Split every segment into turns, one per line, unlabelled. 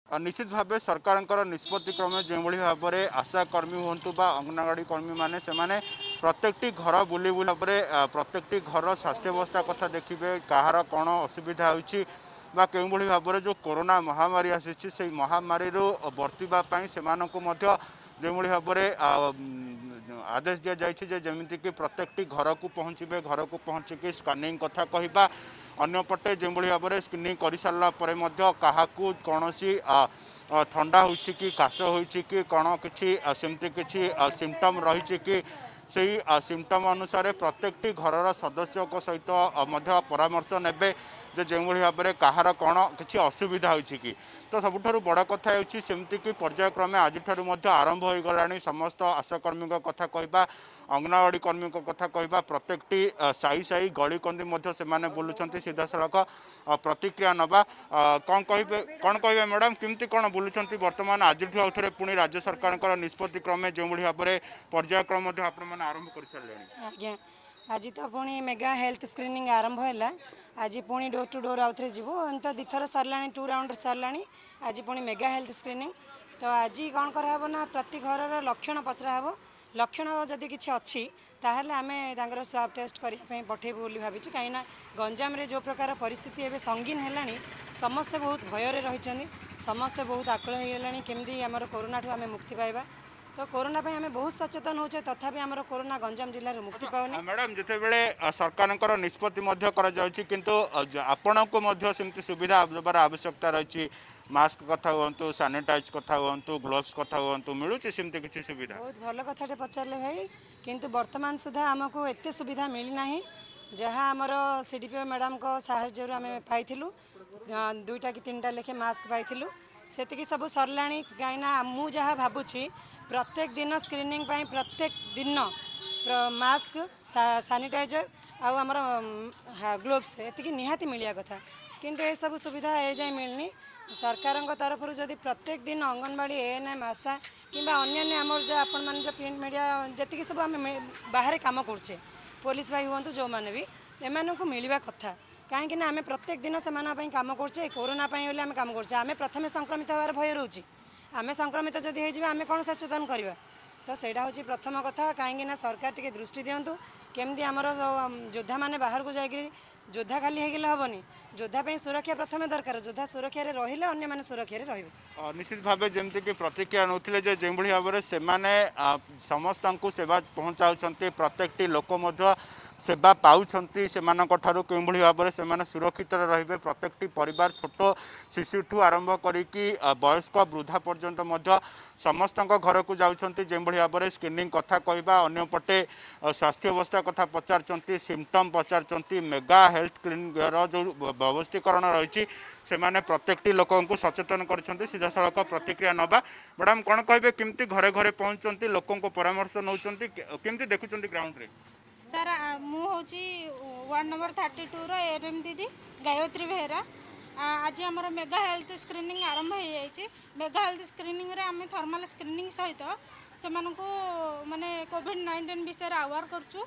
निश्चित भाव सरकार निष्पत्ति क्रमे जो भाव में आशा कर्मी हूँ बा अंगनवाड़ी कर्मी मैंने से प्रत्येक घर बुली बुला प्रत्येक घर स्वास्थ्यवस्था कथा देखिए कହାର कौन असुविधा होती बा के भाव में जो कोरोना महामारी आसी से महामारी बर्तवाई से जो भाव में आदेश दि जाए जमीक प्रत्येक घर को पहुँचे घर को पहुँचिकी स्कानिंग कथा कहवा अंपटे जो भाव में स्क्रीनिंग कर सारापर क्या कौन ठंडा हो काश हो कौन कि किसी सिम्पटम रही कि सिम्पटम अनुसार प्रत्येक घर सदस्य सहित परामर्श ने जो भाव में कହାର कौन कि असुविधा हो तो सबुठ बड़ कथा होमती पर्यायक्रमे आज आरंभ हो गला समस्त आशाकर्मी कथा कहवा अंगनवाड़ी कर्मी कथा कहवा प्रत्येक साई साई गली कंदी से बुलूं सीधा सड़क प्रतिक्रिया नवा कौन कहे मैडम केमती कौन बुलूं बर्तमान आज आउे पुणी राज्य सरकार निष्पत्ति क्रमे जो भाव में पर्यायक्रम आरंभ कर सारे
आज्ञा आज तो पुणी मेगा हेल्थ स्क्रीनिंग आरंभ है आज पुणी डोर टू डोर आउ थे जीवु एम तो दिथर सरला 2 राउंड सरला आज पुणी मेगा हेल्थ स्क्रीनिंग तो आज कौन कराब ना प्रति घर लक्षण पचरा हे लक्षण जदि किसी अच्छी ताहले आमे तांकर स्वाब टेस्ट करने पठेबू बोली भावी कहीं गंजाम रे जो प्रकार परिस्थिति एवं संगीन है समस्ते बहुत भयर रही समस्ते बहुत आकुल हो गलानी केमती आमर कोरोना ठू आमे मुक्ति पाइबा तो कोरोना पे हमें बहुत सचेतन होचे तथापि आमर कोरोना गंजाम जिले में मुक्ति पाउनी
मैडम जिते बेले सरकार निष्पत्ति किंतु आपण को सेमती सुविधा देवार आवश्यकता रही मास्क कथा हूँ सानिटाइज कथा हूँ ग्लोव्स कथा हूँ मिलूँ सेमती किसी सुविधा
बहुत भल कथाटे पचारे भाई किंतु वर्तमान सुधा आमको एत सुविधा मिलना जहाँ आमर सीडीपीओ मैडम को साहाय्य आम पाई 2टा कि 3टा लेखे मास्क पाई से सब सरला कहीं मु जहाँ भावुची प्रत्येक दिन स्क्रीनिंग प्रत्येक दिन मास्क सानिटाइजर आमर ग्लोव्स एति निहाती मिलिया कथा किंतु ये सब सुविधा ए जाए मिलनी सरकार तरफ जदि प्रत्येक दिन अंगनवाड़ी एएनएम आशा कि अन्य आमर जो आपण मैंने जो प्रिंट मीडिया जी सब आम बाहर कम करचे पुलिस भाई हूँ जो मैंने भी एम को मिलवा कथा कहीं आम प्रत्येक दिन से कम करचे कोरोना आम कम करचे आम प्रथम संक्रमित होवार भय रोचे आम संक्रमित जदि आम कौन सचेतन करवा तो सहीटा हूँ प्रथम कथा कहीं सरकार टी दृष्टि दिंतु केमती आमर योद्धा मैंने बाहर को जाकि योद्धा खाली होगले हेनी योद्धा सुरक्षा प्रथम दरकार योद्धा सुरक्षा रहिले अन्य माने सुरक्षा रे
निश्चित भाव जमती कि प्रतिक्रिया नौले जो भाव में समस्त को सेवा पहुँचाऊँ प्रत्येक लोक सेवा पाउछंती सेमानकठारु केउभଳି भाबरे सेमाने सुरक्षित रहिबे प्रत्येकटी परिवार छोट शिशुठू आरंभ करिकी वयस्क वृद्धा पर्यंत मध्य समस्त घर को जाउछंती जेभଳି भाबरे स्क्रीनिंग कथा कहबा अन्यपटे स्वास्थ्य अवस्था कथा पचारचंती सिम्पटम पचारचंती मेगा हेल्थ क्लिनिक जो व्यवस्थीकरण रही सेमाने प्रत्येकटी लोकों को सचेतन करछंती सीधा सड़क प्रतिक्रिया नबा मैडम कौन कहबे केमती घरे घरे पहुंचंती लोकों को परामर्श नौचंती केमती देखुचंती ग्राउंड रे
सर मुझे वार्ड नंबर 32 रो एएनएम दीदी गायत्री बेहरा आज आमर मेगा हेल्थ स्क्रीनिंग आरंभ हो जाए मेगा हेल्थ स्क्रीनिंग रे आम थर्माल स्क्रीनिंग सहित से माने कोविड-19 विषय आवार करचु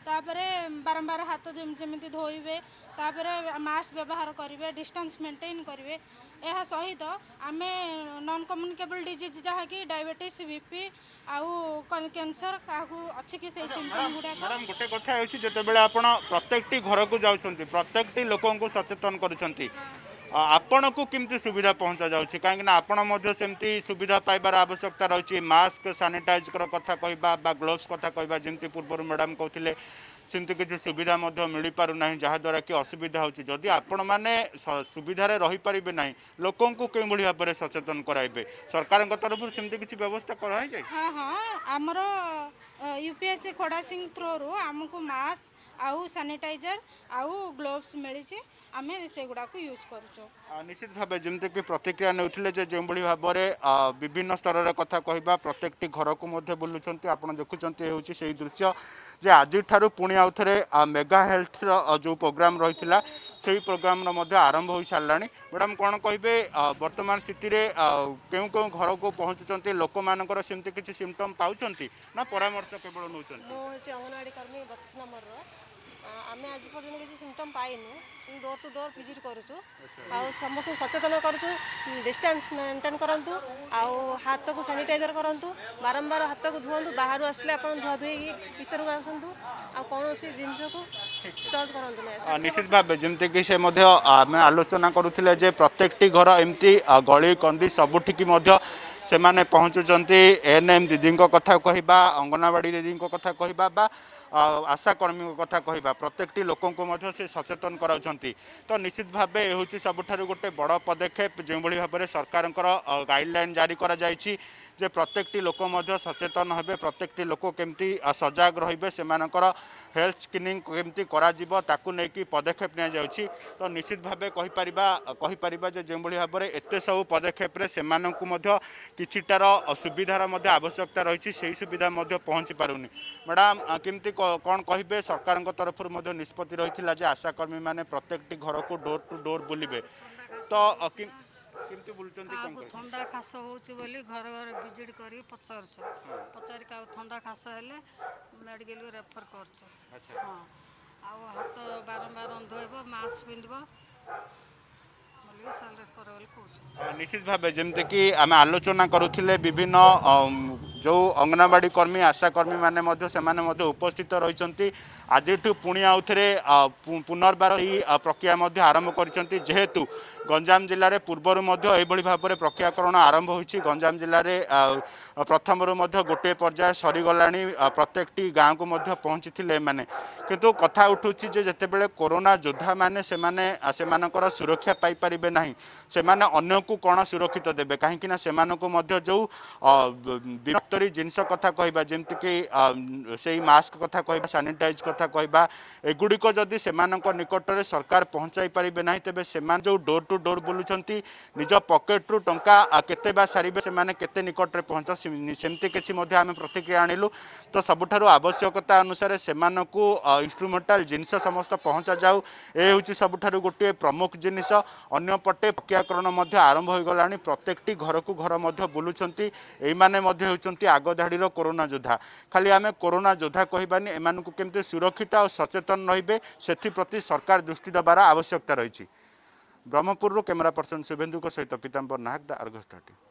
बारंबार हाथ जमी धोइबे मास्क व्यवहार करेंगे डिस्टेंस मेंटेन करेंगे यह सहित आम नॉन कम्युनिकेबल डिजीज जहाँकि डायबिटीज बीपी आउ कैंसर क्या अच्छी कि सिम्पटम गुड़ाक
गोटे कथा जितेबाला आपण प्रत्येकटी घर को जाउछंती प्रत्येकटी लोकों को सचेतन करुछंती आपण को किमती सुविधा पहुँचा जाउछि कहीं आपण सेमती सुविधा पाइबार आवश्यकता रही मास्क सानिटाइज कथा कहवा ग्लोव्स कथा कहवा जमी पूर्व मैडम कहते सेमती किसी सुविधा मिल पारना जहाँद्वारा कि असुविधा होदी आपण मैंने सुविधा रही पारे ना लोकों को कई भाव में सचेतन कराइबे सरकार तरफ सेमती किसी व्यवस्था कराई जाए
हाँ हाँ आमर यूपीएससी खोड़ा सिंह थ्रो रू आमको मास्क आउ सानिटाइजर आउ ग्लोव्स मिली आम से गुड़ाक यूज कर
निश्चित भाव जमीक प्रतिक्रिया नौले जो भाव में विभिन्न स्तर में कथा कहवा प्रत्येकटी घर को बुलूं आप देखुं से दृश्य जे आज पुणी आउ थे मेगा हेल्थ जो प्रोग्राम रही से प्रोग्राम आरंभ हो सारा मैडम कौन कहे वर्तमान स्थिति रे क्यों क्यों घर को पहुँचुंट लोक मानकर सेमती किसी सिम्पटम पाँच ना परामर्श केवल नौ
अंगनवाड़ी कर्मी 32 नंबर आम आज पर्यटन किसी सिम्पटम पाइनु डोर टू डोर विजिट करूँ समस्त सचेतन करूँ डिस्टेंस मेंटेन करूँ हाथ को सैनिटाइजर करूँ बारंबार हाथ को धुआं बाहर आसले आप धुआ धुई भर को आसतु कौन जिनस को टच करूँ
निश्चित भाव जमीक से आम आलोचना करुले जे प्रत्येकटी घर एमती गली कंदी सबुठिकी से माने पहुँचुंट एएनएम दीदी कथा कहवा अंगनवाड़ी दीदी कथा कहवा आशाकर्मी कथा कहवा प्रत्येकटी लोक से सचेतन कराउछंती तो निश्चित भाव ये सबुठारु गोटे बड़ पदक्षेप जो भाव में सरकार गाइडलाइन जारी करा जायछि जे प्रत्येकटी लोक सचेतन हेबे प्रत्येकटी लोक केमती सजग रहिबे सेमानकर हेल्थ स्क्रीनिंग केमती करा जिवो ताकू नेकी पदक्षेप निया जाउछि तो निश्चित भाव कहि परिबा जे जो भाव में एते सब पदक्षेप रे सेमानकु मध्य किछिटार सुविधार आवश्यकता रही से सुविधा पहुँची पारुनी मैडम केमती कौन कहे सरकार तरफ निष्पत्ति रही आशाकर्मी मैंने प्रत्येकटी घर को डोर टू डोर बुलवे तो
थंडा खास होली घर घर विजिट कर पचार थंडा खास हेले मेडिकल रेफर कर हाथ बारंबार धोब मास्क पिंधब
निश्चित भाव जमती कि आम आलोचना करुले विभिन्न जो अंगनवाड़ी कर्मी आशाकर्मी मैंने उपस्थित रही आज पुणी आउ थे पुनर्बार यही प्रक्रिया आरंभ करेतु गंजाम जिले में पूर्वर भाव में प्रक्रियाकरण आरंभ होती गंजाम जिले में प्रथम गोटे पर्याय सरीगला प्रत्येकटी गाँव को पहुँची थे मैंने किंतु कथा उठूँ जिते कोरोना योद्धा मैंने सुरक्षा पाइपर ना से अन्य को कौन सुरक्षित देवे कहीं से जो विरक्तरी जिनस कथा कहवा जमीक से मास्क कथा कहवा सानिटाइज कथा कहवा एगुड़िक जदि से निकट में सरकार पहुँचाई पारे ना तेज से जो डोर टू डोर बुलूंट निज पकेट्रु टंका केते बा सारे से केते निकट में पहुँच सेमती किसी आम प्रतिक्रिया आणिलु तो सबुठ आवश्यकता अनुसार से इंस्ट्रुमेंटाल जिनस समस्त पहुँचा जाऊ ये हूँ सबुठ गोटे प्रमुख जिनिस अन्यपटे प्रक्रियाकरण आरंभ हो गला प्रत्येकटी घर को घर बुलूंट ये आग धाड़ी कोरोना योद्धा खाली आम कोरोना योद्धा कहबानी एम केमती सुरक्षित और सचेतन रे से सरकार दृष्टि देवार आवश्यकता रही ब्रह्मपुर कैमरा पर्सन शुभेन्दु सहित पीताम्बर नाहक द आर्गस 30।